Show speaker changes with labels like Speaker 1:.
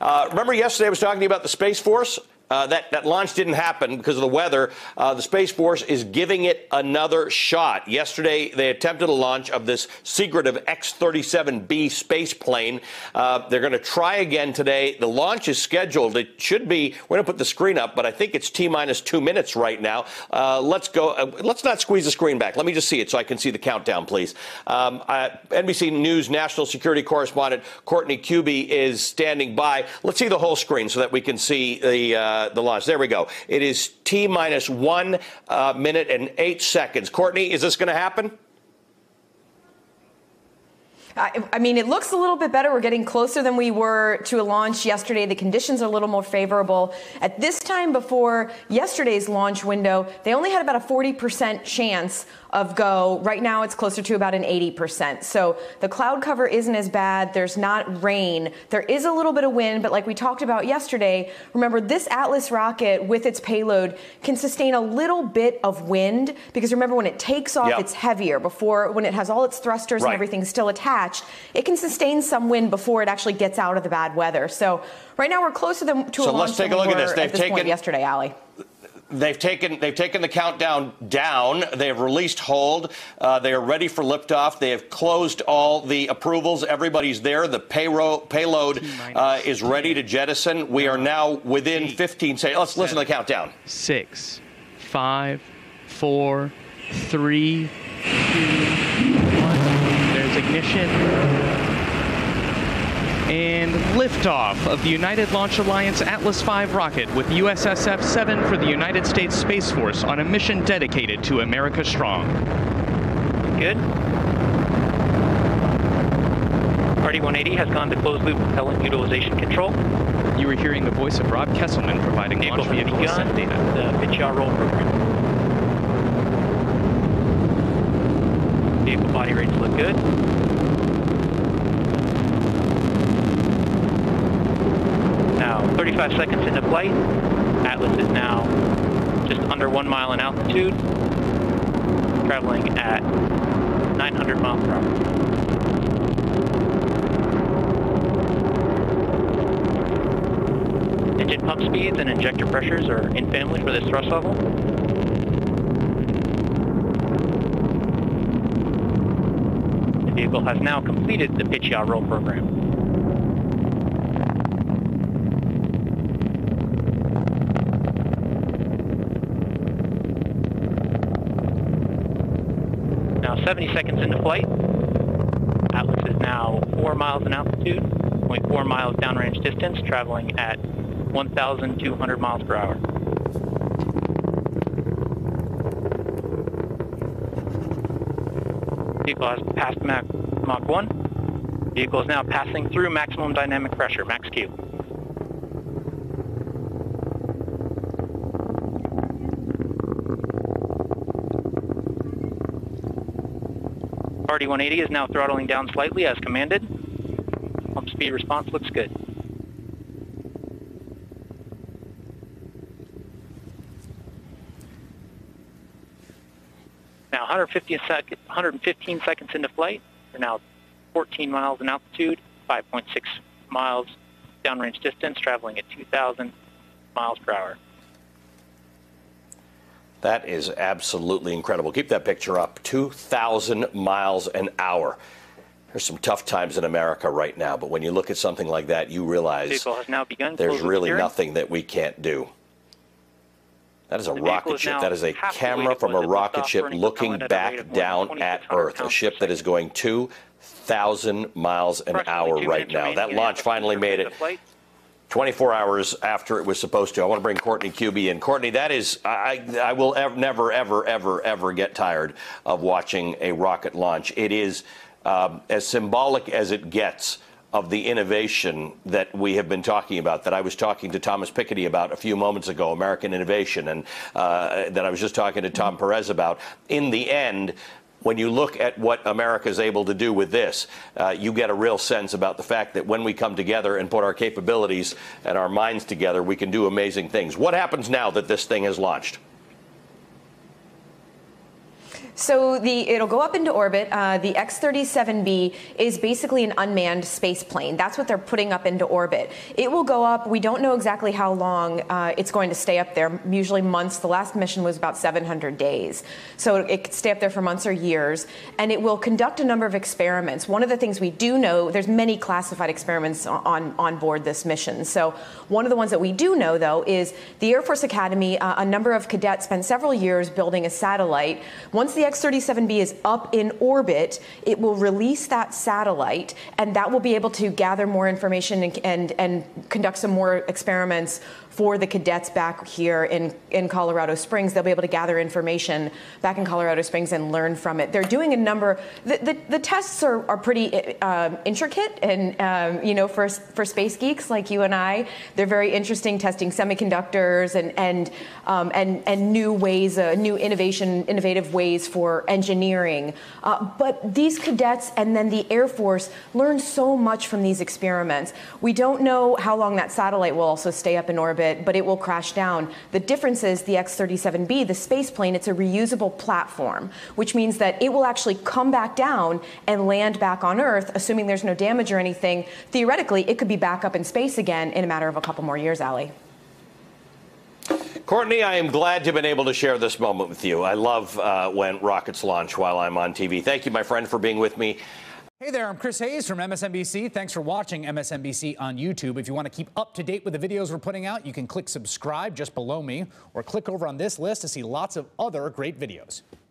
Speaker 1: Remember yesterday I was talking to you about the Space Force? That launch didn't happen because of the weather. The Space Force is giving it another shot. Yesterday, they attempted a launch of this secretive X-37B space plane. They're going to try again today. The launch is scheduled. It should be, we're going to put the screen up, but I think it's T-minus 2 minutes right now. Let's go. Let's not squeeze the screen back. Let me just see it so I can see the countdown, please. NBC News national security correspondent Courtney Kube is standing by. Let's see the whole screen so that we can see the launch. There we go. It is T-minus 1 minute and 8 seconds. Courtney, is this going to happen?
Speaker 2: I mean, it looks a little bit better. We're getting closer than we were to a launch yesterday. The conditions are a little more favorable. At this time before yesterday's launch window, they only had about a 40% chance of go. Right now, it's closer to about an 80%. So the cloud cover isn't as bad. There's not rain. There is a little bit of wind, but like we talked about yesterday, remember this Atlas rocket with its payload can sustain a little bit of wind because remember when it takes off, it's heavier. When it has all its thrusters and everything still attached, it can sustain some wind before it actually gets out of the bad weather. So right now we're closer to a launch
Speaker 1: let's take a look at this. They've taken
Speaker 2: point yesterday, Ali.
Speaker 1: They've taken the countdown down. They have released hold. They are ready for liftoff. They have closed all the approvals. Everybody's there. The payload is ready to jettison. We are now within 15 seconds. Let's listen to the countdown.
Speaker 3: 6, 5, 4, 3, 2, 1. There's ignition. And liftoff of the United Launch Alliance Atlas V rocket with USSF-7 for the United States Space Force on a mission dedicated to America Strong.
Speaker 4: Good. RD-180 has gone to closed-loop propellant utilization control.
Speaker 3: You were hearing the voice of Rob Kesselman providing launch vehicle ascent data.
Speaker 4: The pitch yaw roll program. Vehicle body rates look good. Now, 35 seconds into flight. Atlas is now just under 1 mile in altitude, traveling at 900 miles per hour. Engine pump speeds and injector pressures are in family for this thrust level. The vehicle has now completed the pitch yaw roll program. Now 70 seconds into flight. Atlas is now 4 miles in altitude, 0.4 miles downrange distance, traveling at 1,200 miles per hour. Vehicle has passed Mach 1. Vehicle is now passing through maximum dynamic pressure, max Q. RD-180 is now throttling down slightly as commanded. Pump speed response looks good. Now 115 seconds into flight. We're now 14 miles in altitude, 5.6 miles downrange distance, traveling at 2,000 miles per hour.
Speaker 1: That is absolutely incredible. Keep that picture up. 2,000 miles an hour. There's some tough times in America right now, but when you look at something like that, you realize
Speaker 4: has now begun
Speaker 1: there's really nothing that we can't do. That is a rocket ship. That is a camera from a rocket ship looking back down at Earth. A ship that is going 2,000 miles an hour right now. That launch finally made it 24 hours after it was supposed to. I want to bring Courtney Kube in. Courtney, that is, I will never, ever, ever, ever get tired of watching a rocket launch. It is as symbolic as it gets of the innovation that we have been talking about, that I was talking to Thomas Piketty about a few moments ago, American innovation, and that I was just talking to Tom Perez about. In the end, when you look at what America is able to do with this, you get a real sense about the fact that when we come together and put our capabilities and our minds together, we can do amazing things. What happens now that this thing has launched?
Speaker 2: So it'll go up into orbit. The X-37B is basically an unmanned space plane. That's what they're putting up into orbit. It will go up. We don't know exactly how long it's going to stay up there, usually months. The last mission was about 700 days. So it could stay up there for months or years. And it will conduct a number of experiments. One of the things we do know, there's many classified experiments on board this mission. So one of the ones that we do know, though, is the Air Force Academy, a number of cadets spent several years building a satellite. Once the X-37B is up in orbit, it will release that satellite, and that will be able to gather more information and conduct some more experiments for the cadets back here in Colorado Springs. They'll be able to gather information back in Colorado Springs and learn from it. They're doing a number. The tests are pretty intricate, and you know, for space geeks like you and I, they're very interesting, testing semiconductors and new ways, innovative ways for engineering. But these cadets and then the Air Force learn so much from these experiments. We don't know how long that satellite will also stay up in orbit, but it will crash down. The difference is the X-37B, the space plane, it's a reusable platform, which means that it will actually come back down and land back on Earth, assuming there's no damage or anything. Theoretically, it could be back up in space again in a matter of a couple more years, Allie.
Speaker 1: Courtney, I am glad to have been able to share this moment with you. I love when rockets launch while I'm on TV. Thank you, my friend, for being with me.
Speaker 5: Hey there, I'm Chris Hayes from MSNBC. Thanks for watching MSNBC on YouTube. If you want to keep up to date with the videos we're putting out, you can click subscribe just below me or click over on this list to see lots of other great videos.